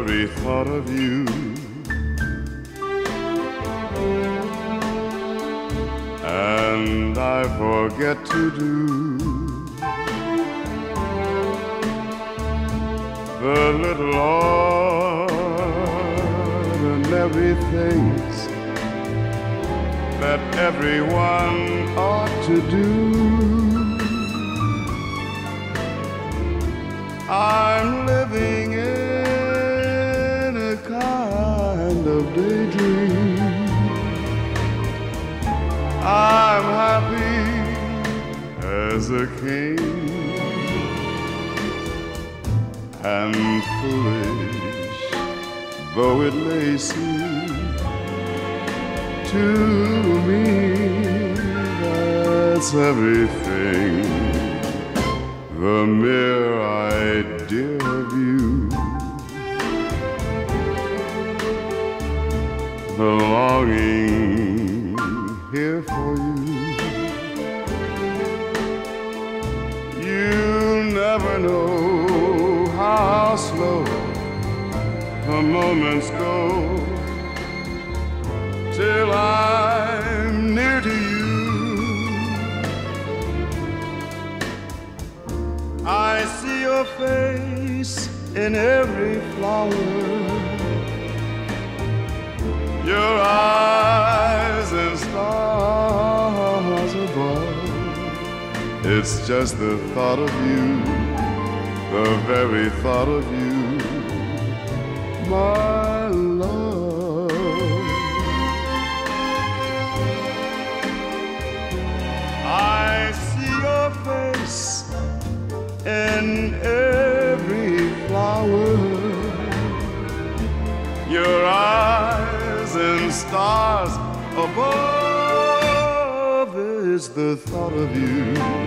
every thought of you. And I forget to do the little ordinary things that everyone ought to do. I'm living in a kind of daydream. I'm happy as a king, and foolish though it may seem to me, that's everything. The mere idea of you, the longing here for you. You never know how slow the moments go till I'm near to you. I see your face in every flower, your eyes and stars above. It's just the thought of you, the very thought of you, my love. I see your face in every flower, your eyes and stars above. Is the thought of you,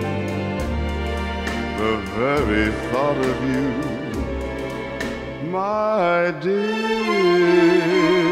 the very thought of you, my dear.